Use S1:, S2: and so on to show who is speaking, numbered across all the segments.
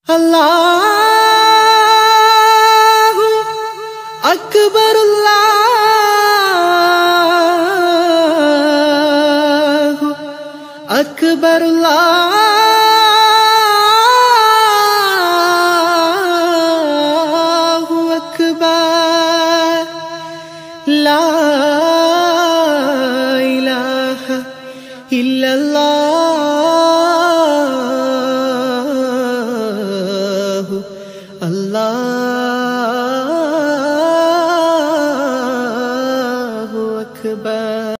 S1: അല്ലാഹു അക്ബർ അല്ലാഹു അക്ബർ അല്ലാഹു അക്ബർ ലാ ഇലാഹ ഇല്ലല്ലാഹു അല്ലാഹു അക്ബർ.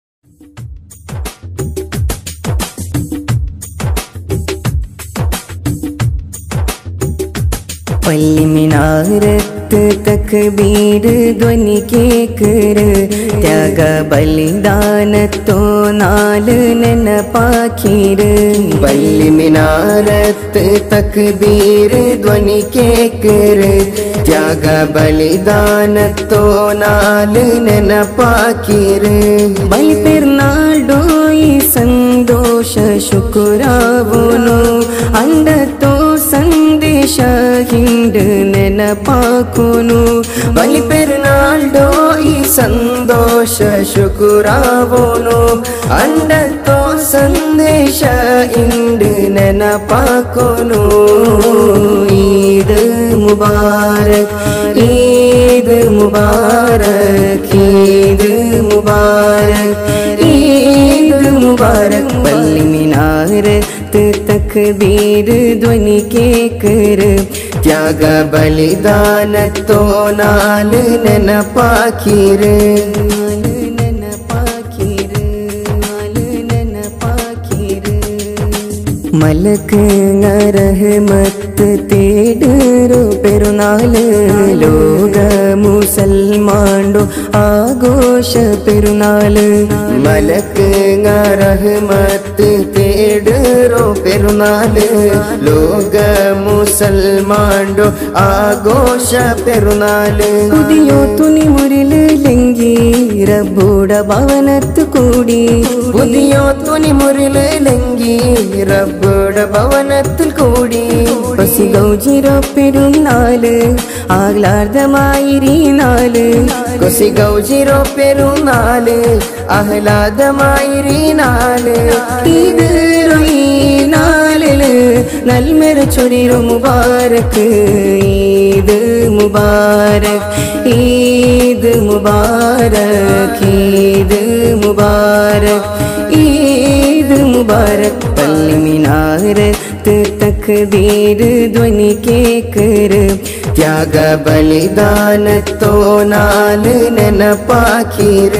S2: पल्ली मिनारत तकबीर ध्वनि केकर त्याग बलिदान तो नाल नेनपाखीर. पल्ली मिनारत तकबीर ध्वनि केकर त्याग बलिदान तो नाल नेनपाखीर. बलि पेर्नाडो ई संतोष शुक्रावोनु अंड तो संदेश हिंद ನೆನಪಾಕುನು. ಬಲಿ ಪೆರ್ನಾಲ್ಡೋ ಈ ಸಂತೋಷ ಶುಕ್ರಾವೋನು ಅಂಡತೋ ಸಂದೇಶ ಇಂದು ನೆನಪಾಕುನು. ಈದ್ ಮುಬಾರಕ್ ಈದ್ ಮುಬಾರಕ್ ಈದ್ ಮುಬಾರಕ್ ಈದ್ ಮುಬಾರಕ್. ಬಲ್ಲಿ ಮಿನಾರತ್ तकबीर ध्वनि केकर त्याग बलिदान तो नाल नेनपाखीर. मलक रहमत തേടരോ പെരുന്നാള് ലോക മുസൽമാണ്ടോ ആഘോഷ പെരുന്നാള്. മലക്ക് റഹ്മത്ത് തേടരോ പെരുന്നാള് ലോക മുസൽമാണ്ടോ ആഘോഷ പെരുന്നാള്. പുതിയോ തുണി മുരില് ലംഘി റബ്ബുട ഭവനത്ത് കൂടി. പുതിയോ തുണി മുരില് ലംഘി റബ്ബുട ഭവനത്തിൽ കൂടി. കൊസിഗൗജിരോ പെരുന്നാള് ആഹ്ലാദമായിരിനാല്. കൊസിഗൗജിരോ പെരുന്നാള് ആഹ്ലാദമായിരിനാല്. ഇത് നാളില് നൽമര ചൊരിരോ മുബാരക്ക്. ഈദ് മുബാരക് ഈദ് മുബാരക് ഈദ് മുബാരക് ഈദ് മുബാരക്. പള്ളി മിനാരത്ത് തക്ബീർ ധ്വനി കേकर त्याग बलिदान तो नाल नेनपाखीर.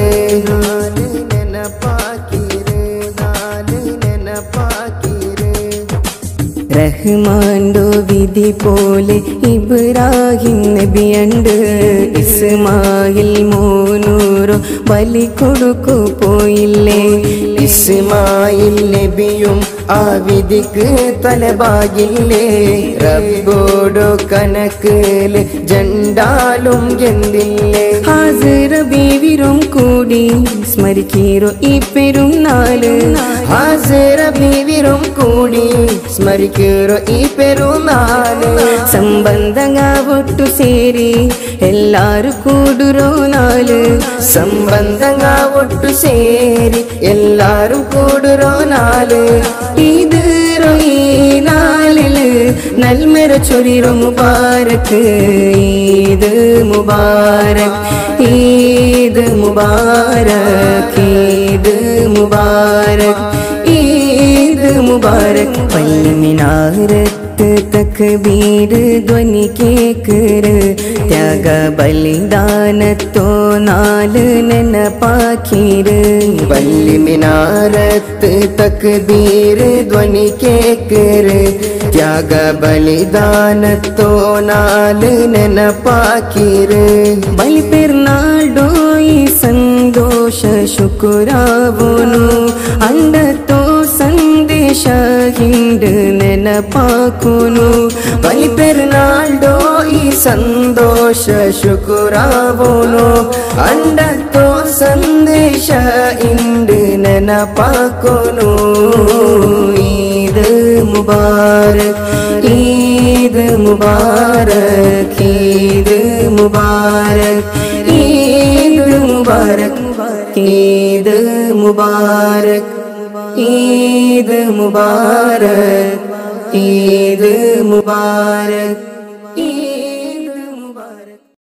S2: റഹ്മാൻഡോ വിധി പോലെ ഇബ്രാഹിം നബിയുണ്ട്. ഇസ്മായിൽ മോനൂറോ ബലി കൊടുക്കു പോയില്ലേ. ഇസ്മായിൽ നബിയും ആ വിധിക്ക് തലബാകില്ലേ. റബ്ബോടോ കനക്കില് ജണ്ടാലും എന്തില്ലേ. ഹാസിറ ബീവിരും കൂടി സ്മരിക്കീരോ ഈ പെരുന്നാള്. ഹാസിറ ബീവിരും കൂടി സ്മരിക്കീരോ ഈ പെരുന്നാള്. സംബന്ധങ്ങ ഒട്ടു ಸೇರಿ ಎಲ್ಲಾರು ಕೂಡುರೋ ನಾಳು. ಸಂಬಂಧಂಗ ಒಟ್ಟು ಸೇರಿ ಎಲ್ಲಾರು ಕೂಡುರೋ ನಾಳು. ಇದು ಈ ನಾಳಿല് നൽമര ചൊരിരോ മുബാരക്. ഈദ് മുബാരക് ഈദ് മുബാരക് ഈദ് മുബാരക് ഈദ് മുബാരക്. പള്ളി മിനാരത്ത് തക്ബീർ ധ്വനി കേकर त्याग बलिदान तो नाल नेनपाखीर. पल्ली मिनारत तकबीर ध्वनि केकर त्याग बलिदान तो नाल नेनपाखीर. बलि पेर्नाडो ई संतोष शुक्रावोनु अंडतो संदेश हिंद ನೆನಪಾಕುನು. ಬಲಿ ಪೆರ್ನಾಲ್ಡೋ ಈ ಸಂತೋಷ ಶುಕ್ರಾವೋನು ಅಂಡತೋ ಸಂದೇಶ ಇಂದು ನೆನಪಾಕುನು. ಈದ್ ಮುಬಾರಕ್ ಈದ್ മുബാരക് ഈദ് മുബാരക് ഈദ് മുബാരക് ഈദ് മുബാരക് ഈദ് മുബാരക് ഈദ് മുബാരക്